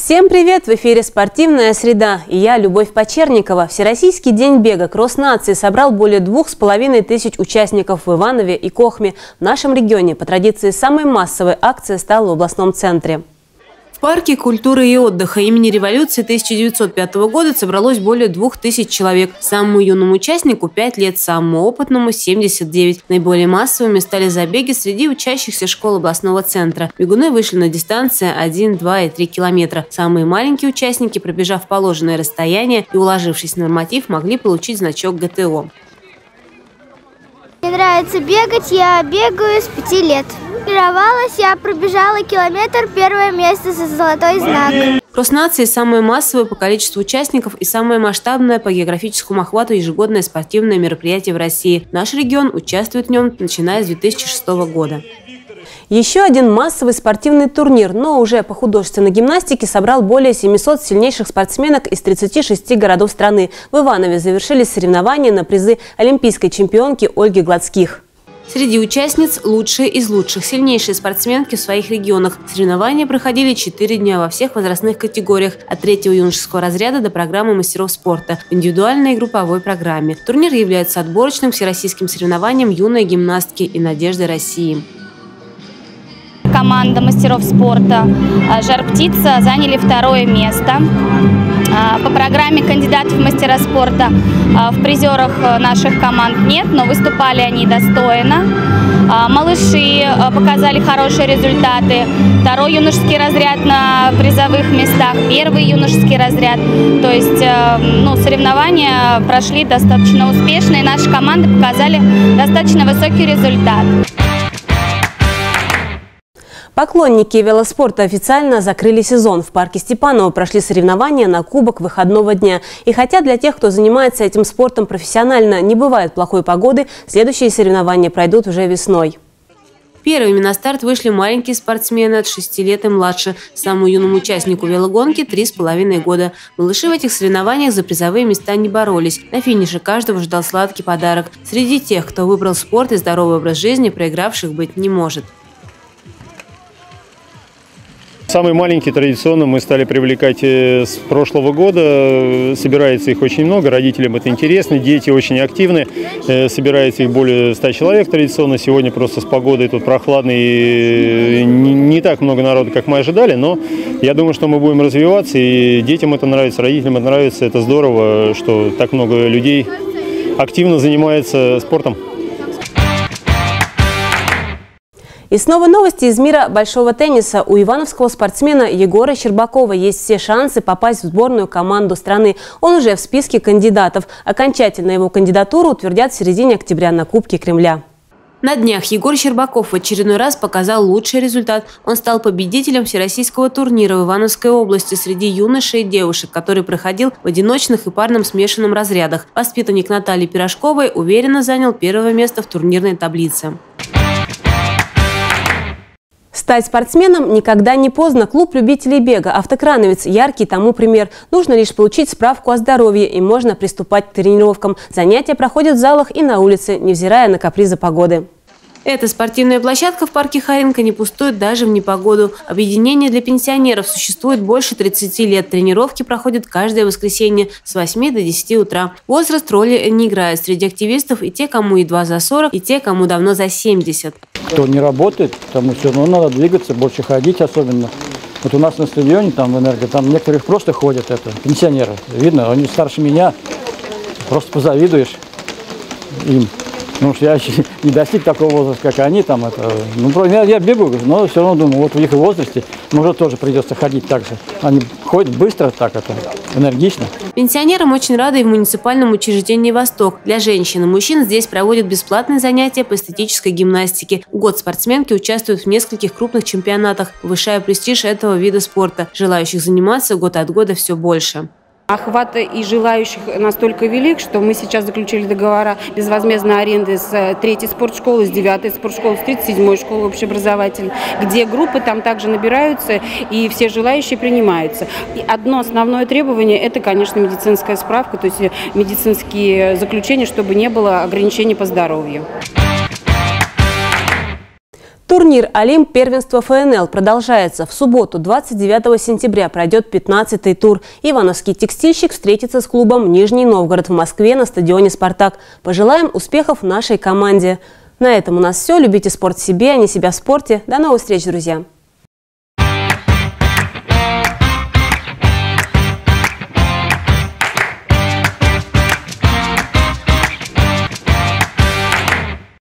Всем привет! В эфире «Спортивная среда» и я, Любовь Почерникова. Всероссийский день бега «Кросс нации» собрал более 2500 участников в Иванове и Кохме. В нашем регионе по традиции самой массовой акцией стала в областном центре. В парке культуры и отдыха имени Революции 1905 года собралось более 2000 человек. Самому юному участнику 5 лет, самому опытному 79. Наиболее массовыми стали забеги среди учащихся школ областного центра. Бегуны вышли на дистанции 1, 2 и 3 километра. Самые маленькие участники, пробежав положенное расстояние и уложившись в норматив, могли получить значок ГТО. Мне нравится бегать, я бегаю с 5 лет. Тренировалась, я пробежала километр, первое место за золотой знак. «Кросс нации» – самое массовое по количеству участников и самое масштабное по географическому охвату ежегодное спортивное мероприятие в России. Наш регион участвует в нем, начиная с 2006 года. Еще один массовый спортивный турнир, но уже по художественной гимнастике, собрал более 700 сильнейших спортсменок из 36 городов страны. В Иванове завершились соревнования на призы олимпийской чемпионки Ольги Гладских. Среди участниц лучшие из лучших, сильнейшие спортсменки в своих регионах. Соревнования проходили 4 дня во всех возрастных категориях, от 3-го юношеского разряда до программы мастеров спорта в индивидуальной и групповой программе. Турнир является отборочным всероссийским соревнованием юной гимнастки и надежды России. Команда мастеров спорта «Жар-птица» заняли 2-е место. По программе кандидатов в мастера спорта в призерах наших команд нет, но выступали они достойно. Малыши показали хорошие результаты. 2-й юношеский разряд на призовых местах, 1-й юношеский разряд. То есть соревнования прошли достаточно успешно, и наши команды показали достаточно высокий результат. Поклонники велоспорта официально закрыли сезон. В парке Степаново прошли соревнования на Кубок выходного дня. И хотя для тех, кто занимается этим спортом профессионально, не бывает плохой погоды, следующие соревнования пройдут уже весной. Первыми на старт вышли маленькие спортсмены от 6 лет и младше. Самому юному участнику велогонки 3,5 года. Малыши в этих соревнованиях за призовые места не боролись. На финише каждого ждал сладкий подарок. Среди тех, кто выбрал спорт и здоровый образ жизни, проигравших быть не может. Самые маленькие традиционно мы стали привлекать с прошлого года. Собирается их очень много, родителям это интересно, дети очень активны. Собирается их более 100 человек традиционно. Сегодня просто с погодой тут прохладно и не так много народу, как мы ожидали. Но я думаю, что мы будем развиваться, и детям это нравится, родителям это нравится. Это здорово, что так много людей активно занимается спортом. И снова новости из мира большого тенниса. У ивановского спортсмена Егора Щербакова есть все шансы попасть в сборную команду страны. Он уже в списке кандидатов. Окончательно его кандидатуру утвердят в середине октября на Кубке Кремля. На днях Егор Щербаков в очередной раз показал лучший результат. Он стал победителем всероссийского турнира в Ивановской области среди юношей и девушек, который проходил в одиночных и парном смешанном разрядах. Воспитанник Натальи Пирожковой уверенно занял 1-е место в турнирной таблице. Стать спортсменом никогда не поздно. Клуб любителей бега «Автокрановец» – яркий тому пример. Нужно лишь получить справку о здоровье, и можно приступать к тренировкам. Занятия проходят в залах и на улице, невзирая на капризы погоды. Эта спортивная площадка в парке Харенко не пустует даже в непогоду. Объединение для пенсионеров существует больше 30 лет. Тренировки проходят каждое воскресенье с 8 до 10 утра. Возраст роли не играет. Среди активистов и те, кому едва за 40, и те, кому давно за 70. Кто не работает, тому все равно надо двигаться, больше ходить особенно. Вот у нас на стадионе, там в Энерго, там некоторых просто ходят, пенсионеры. Видно, они старше меня, просто позавидуешь им. Потому что я еще не достиг такого возраста, как они. Я бегаю, но все равно думаю, вот в их возрасте может тоже придется ходить так же. Они ходят быстро, энергично. Пенсионерам очень рады и в муниципальном учреждении «Восток». Для женщин и мужчин здесь проводят бесплатные занятия по эстетической гимнастике. В год спортсменки участвуют в нескольких крупных чемпионатах, повышая престиж этого вида спорта. Желающих заниматься год от года все больше. Охват и желающих настолько велик, что мы сейчас заключили договора безвозмездной аренды с 3-й спортшколы, с 9-й спортшколы, с 37-й школы общеобразовательной, где группы там также набираются и все желающие принимаются. И одно основное требование – это, конечно, медицинская справка, то есть медицинские заключения, чтобы не было ограничений по здоровью. Турнир «Олимп» первенства ФНЛ продолжается. В субботу, 29 сентября, пройдет 15-й тур. Ивановский текстильщик встретится с клубом «Нижний Новгород» в Москве на стадионе «Спартак». Пожелаем успехов нашей команде. На этом у нас все. Любите спорт в себе, а не себя в спорте. До новых встреч, друзья!